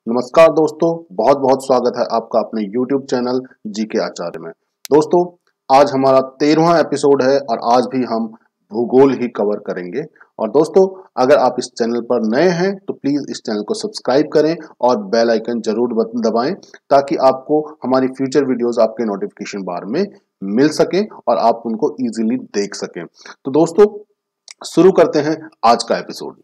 नमस्कार दोस्तों, बहुत बहुत स्वागत है आपका अपने YouTube चैनल जीके आचार्य में। दोस्तों, आज हमारा 13वां एपिसोड है और आज भी हम भूगोल ही कवर करेंगे। और दोस्तों, अगर आप इस चैनल पर नए हैं तो प्लीज इस चैनल को सब्सक्राइब करें और बेल आइकन जरूर दबाएं ताकि आपको हमारी फ्यूचर वीडियोस आपके नोटिफिकेशन बार में मिल सके और आप उनको इजीली देख सकें। तो दोस्तों, शुरू करते हैं आज का एपिसोड।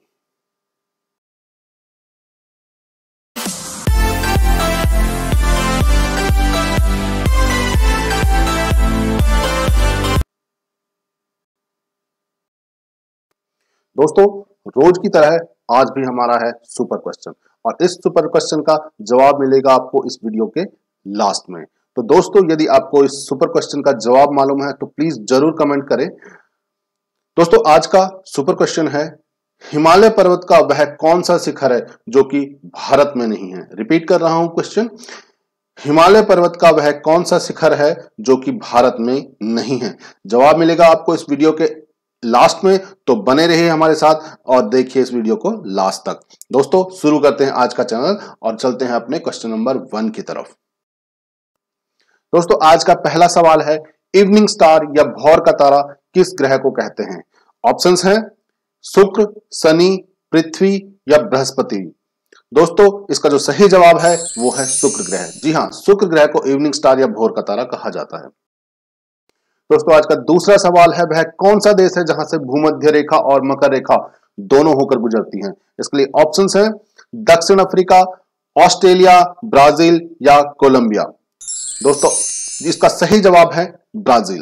दोस्तों, रोज की तरह आज भी हमारा है सुपर क्वेश्चन और इस सुपर क्वेश्चन का जवाब मिलेगा आपको इस वीडियो के लास्ट में। तो दोस्तों, यदि आपको इस सुपर क्वेश्चन का जवाब मालूम है तो प्लीज जरूर कमेंट करें। दोस्तों, आज का सुपर क्वेश्चन है, हिमालय पर्वत का वह कौन सा शिखर है जो कि भारत में नहीं है। रिपीट कर रहा हूं क्वेश्चन, हिमालय पर्वत का वह कौन सा शिखर है जो कि भारत में नहीं है। जवाब मिलेगा आपको इस वीडियो के लास्ट में, तो बने रहिए हमारे साथ और देखिए इस वीडियो को लास्ट तक। दोस्तों, शुरू करते हैं आज का चैनल और चलते हैं अपने क्वेश्चन नंबर 1 की तरफ। दोस्तों, आज का पहला सवाल है, इवनिंग स्टार या भौर का तारा किस ग्रह को कहते हैं। ऑप्शंस हैं शुक्र, शनि, पृथ्वी या बृहस्पति। दोस्तों, इसका जो सही जवाब है वो है शुक्र ग्रह। जी हां, शुक्र ग्रह को इवनिंग स्टार या भौर का तारा कहा जाता है। दोस्तों, आज का दूसरा सवाल है, वह कौन सा देश है जहां से भूमध्य रेखा और मकर रेखा दोनों होकर गुजरती हैं। इसके लिए ऑप्शंस हैं दक्षिण अफ्रीका, ऑस्ट्रेलिया, ब्राजील या कोलंबिया। दोस्तों, इसका सही जवाब है ब्राजील।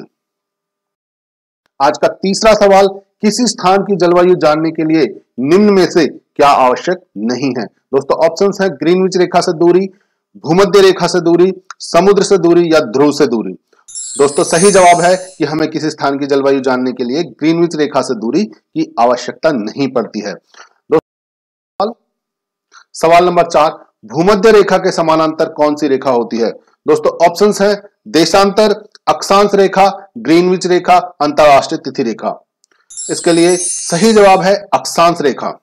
आज का तीसरा सवाल, किसी स्थान की जलवायु जानने के लिए निम्न में से क्या आवश्यक नहीं है। दोस्तों, ऑप्शंस हैं ग्रीनविच रेखा से दूरी, भूमध्य रेखा से दूरी, समुद्र से दूरी या ध्रुव से दूरी। दोस्तों, सही जवाब है कि हमें किसी स्थान की जलवायु जानने के लिए ग्रीनविच रेखा से दूरी की आवश्यकता नहीं पड़ती है। दोस्तों, सवाल नंबर 4, भूमध्य रेखा के समानांतर कौन सी रेखा होती है। दोस्तों, ऑप्शंस हैं देशांतर, अक्षांश रेखा, ग्रीनविच रेखा, अंतरराष्ट्रीय तिथि रेखा। इसके लिए सही जवाब है अक्षांश रेखा।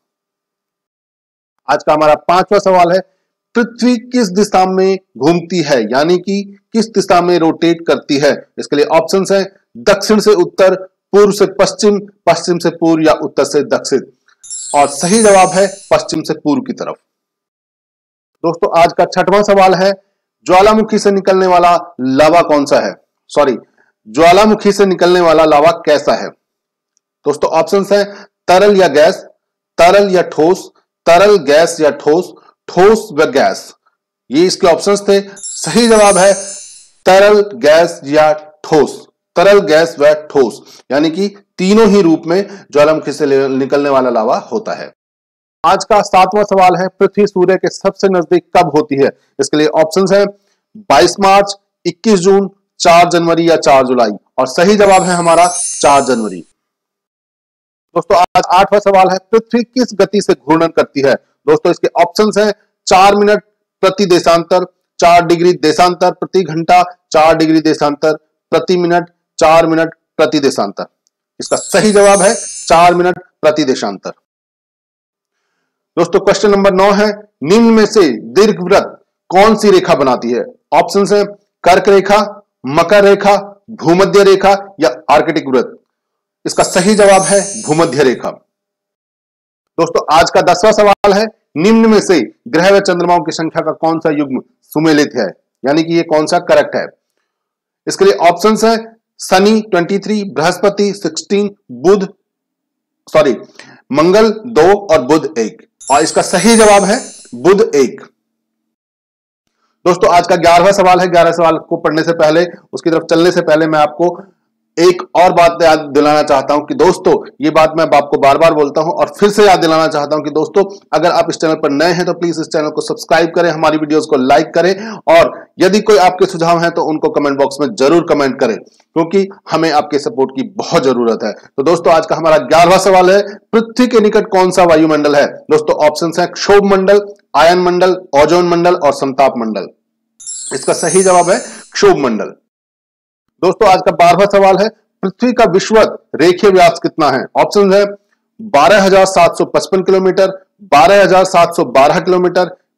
आज का हमारा 5वां सवाल है, पृथ्वी किस दिशा में घूमती है, यानी कि किस दिशा में रोटेट करती है। इसके लिए ऑप्शंस हैं दक्षिण से उत्तर, पूर्व से पश्चिम, पश्चिम से पूर्व या उत्तर से दक्षिण। और सही जवाब है पश्चिम से पूर्व की तरफ। दोस्तों, आज का 6वां सवाल है, ज्वालामुखी से निकलने वाला लावा कौन सा है। ज्वालामुखी से निकलने वाला लावा कैसा है। दोस्तों, ऑप्शंस हैं तरल या गैस, तरल या ठोस, तरल गैस या ठोस, ठोस व गैस। ये इसके ऑप्शंस थे। सही जवाब है तरल, गैस या ठोस। तरल, गैस व ठोस, यानी कि तीनों ही रूप में ज्वालामुखी से निकलने वाला लावा होता है। आज का 7वां सवाल है, पृथ्वी सूर्य के सबसे नजदीक कब होती है। इसके लिए ऑप्शंस हैं 22 मार्च, 21 जून, 4 जनवरी या 4 जुलाई। और सही जवाब है हमारा 4 जनवरी। दोस्तों, आज 8वां सवाल है, पृथ्वी किस गति से घूर्णन करती है। दोस्तों, इसके ऑप्शंस हैं 4 मिनट प्रति देशांतर, 4 डिग्री देशांतर प्रति घंटा, 4 डिग्री देशांतर प्रति मिनट, 4 मिनट प्रति देशांतर। इसका सही जवाब है 4 मिनट प्रति देशांतर। दोस्तों, क्वेश्चन नंबर 9 है, निम्न में से दीर्घवृत्त कौन सी रेखा बनाती है। ऑप्शंस हैं कर्क रेखा, मकर रेखा, भूमध्य रेखा या आर्कटिक वृत्त। इसका सही जवाब है भूमध्य रेखा। दोस्तों, आज का 10वां सवाल है, निम्न में से ग्रह व चंद्रमाओं की संख्या का कौन सा युग्म सुमेलित है, यानी कि ये कौन सा करेक्ट है। इसके लिए ऑप्शंस है शनि 23, बृहस्पति 16, मंगल 2 और बुध 1। और इसका सही जवाब है बुध 1। दोस्तों, आज का 11वां सवाल है। 11 सवाल को पढ़ने से पहले, उसकी तरफ चलने से पहले मैं आपको एक और बात याद दिलाना चाहता हूं कि दोस्तों, ये बात मैं आपको बार बार बोलता हूं और फिर से याद दिलाना चाहता हूं कि दोस्तों, अगर आप इस चैनल पर नए हैं तो प्लीज इस चैनल को सब्सक्राइब करें, हमारी वीडियोस को लाइक करें और यदि कोई आपके सुझाव हैं तो उनको कमेंट बॉक्स में जरूर कमेंट करें, क्योंकि हमें आपके सपोर्ट की बहुत जरूरत है। तो दोस्तों, आज का हमारा 11वां सवाल है, पृथ्वी के निकट कौन सा वायुमंडल है। दोस्तों, ऑप्शंस हैं क्षोभ मंडल, आयन मंडल, ओजोन मंडल और संताप मंडल। इसका सही जवाब है क्षोभ मंडल। दोस्तों, आज का 12वां सवाल है, पृथ्वी का विषुवत रेखीय व्यास कितना है। ऑप्शन है 12,755 किलोमीटर, 12,712 किलोमीटर,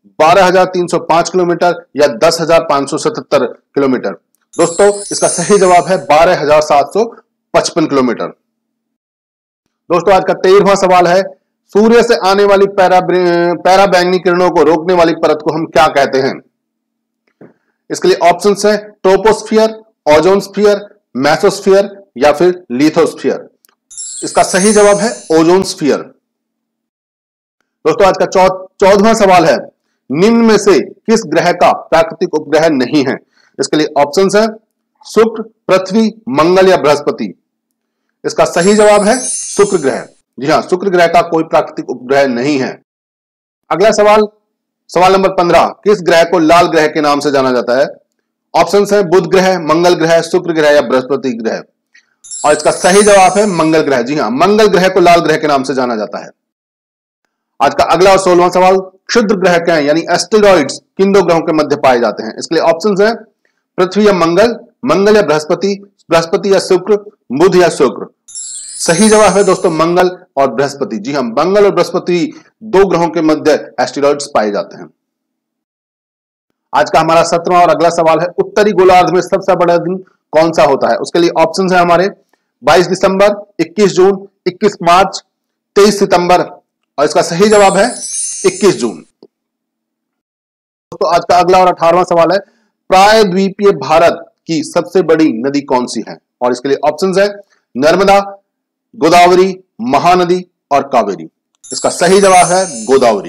12,305 किलोमीटर या 10,577 किलोमीटर? दोस्तों इसका सही जवाब है 12,755 किलोमीटर। दोस्तों आज का 13वां सवाल है, सूर्य से आने वाली पैराबैंगनी किरणों को रोकने वाली परत को हम क्या कहते हैं? इसके लिए ऑप्शंस है ट्रोपोस्फियर, ओजोन स्फीयर, मेसोस्फियर या फिर लिथोस्फियर। इसका सही जवाब है ओजोन स्फीयर। दोस्तों आज का 14वां सवाल है, निम्न में से किस ग्रह का प्राकृतिक उपग्रह नहीं है? इसके लिए ऑप्शंस है शुक्र, पृथ्वी, मंगल या बृहस्पति। इसका सही जवाब है शुक्र ग्रह। जी हां, शुक्र ग्रह का कोई प्राकृतिक उपग्रह नहीं है। अगला सवाल, सवाल नंबर 15, किस ग्रह को लाल ग्रह के नाम से जाना जाता है? ऑप्शंस है बुध ग्रह, मंगल ग्रह, शुक्र ग्रह या बृहस्पति ग्रह। और इसका सही जवाब है मंगल ग्रह। जी हां, मंगल ग्रह को लाल ग्रह के नाम से जाना जाता है। आज का अगला और 16वां सवाल, क्षुद्र ग्रह क्या है यानी एस्टेरॉइड्स किन दो ग्रहों के मध्य पाए जाते हैं? इसके लिए ऑप्शंस है पृथ्वी या मंगल, मंगल या बृहस्पति, बृहस्पति या शुक्र, बुध या शुक्र। सही जवाब है दोस्तों मंगल और बृहस्पति। जी हां, मंगल और बृहस्पति दो ग्रहों के मध्य एस्टेरॉइड्स पाए जाते हैं। आज का हमारा 17वां और अगला सवाल है, उत्तरी गोलार्ध में सबसे बड़ा दिन कौन सा होता है? उसके लिए ऑप्शंस है हमारे 22 दिसंबर, 21 जून, 21 मार्च, 23 सितंबर। और इसका सही जवाब है 21 जून। दोस्तों आज का अगला और 18वां सवाल है, प्रायद्वीपीय भारत की सबसे बड़ी नदी कौन सी है? और इसके लिए ऑप्शंस है नर्मदा, गोदावरी, महानदी और कावेरी। इसका सही जवाब है गोदावरी।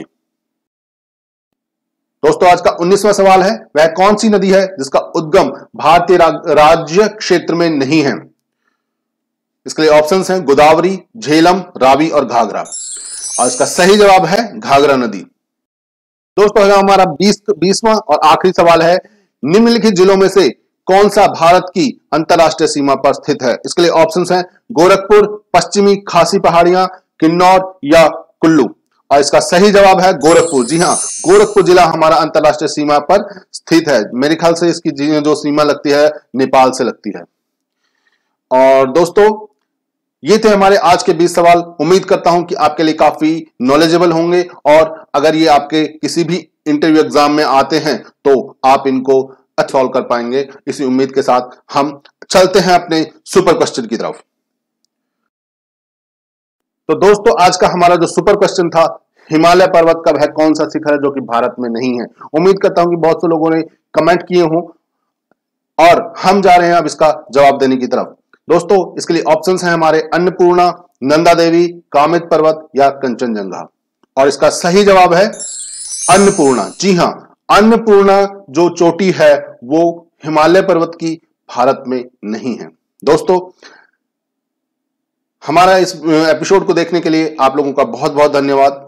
दोस्तों आज का 19वां सवाल है, वह कौन सी नदी है जिसका उद्गम भारतीय राज्य क्षेत्र में नहीं है? इसके लिए ऑप्शंस हैं गोदावरी, झेलम, रावी और घाघरा। और इसका सही जवाब है घाघरा नदी। दोस्तों हमारा 20वां और आखिरी सवाल है, निम्नलिखित जिलों में से कौन सा भारत की अंतरराष्ट्रीय सीमा पर स्थित है? इसके लिए ऑप्शंस हैं गोरखपुर, पश्चिमी खासी पहाड़ियां, किन्नौर या कुल्लू। और इसका सही जवाब है गोरखपुर। जी हां, गोरखपुर जिला हमारा अंतरराष्ट्रीय सीमा पर स्थित है। मेरे ख्याल से इसकी जो सीमा लगती है नेपाल से लगती है। और दोस्तों ये थे हमारे आज के 20 सवाल। उम्मीद करता हूं कि आपके लिए काफी नॉलेजेबल होंगे और अगर ये आपके किसी भी इंटरव्यू एग्जाम में आते हैं तो आप इनको सॉल्व कर पाएंगे। इसी उम्मीद के साथ हम चलते हैं अपने सुपर क्वेश्चन की तरफ। तो दोस्तों आज का हमारा जो सुपर क्वेश्चन था, हिमालय पर्वत का वह कौन सा शिखर है जो कि भारत में नहीं है? उम्मीद करता हूं कि बहुत से लोगों ने कमेंट किए हों और हम जा रहे हैं अब इसका जवाब देने की तरफ। दोस्तों इसके लिए ऑप्शंस हैं हमारे अन्नपूर्णा, नंदा देवी, कामित पर्वत या कंचनजंगा। और इसका सही जवाब है अन्नपूर्णा। जी हां, अन्नपूर्णा जो चोटी है वो हिमालय पर्वत की भारत में नहीं है। दोस्तों हमारा इस एपिसोड को देखने के लिए आप लोगों का बहुत बहुत धन्यवाद।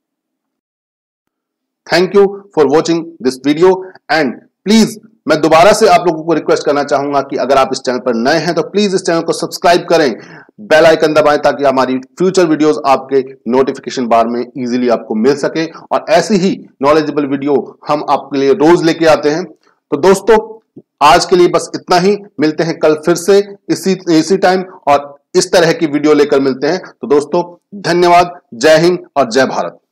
Thank you for watching this video and please मैं दोबारा से आप लोगों को रिक्वेस्ट करना चाहूंगा कि अगर आप इस चैनल पर नए हैं तो प्लीज इस चैनल को सब्सक्राइब करें, बेल आइकन दबाएं ताकि हमारी फ्यूचर वीडियोस आपके नोटिफिकेशन बार में इजीली आपको मिल सके और ऐसी ही नॉलेजेबल वीडियो हम आपके लिए रोज लेके आते हैं। तो दोस्तों आज के लिए बस इतना ही, मिलते हैं कल फिर से इसी टाइम और इस तरह की वीडियो लेकर मिलते हैं। तो दोस्तों धन्यवाद, जय हिंद और जय भारत।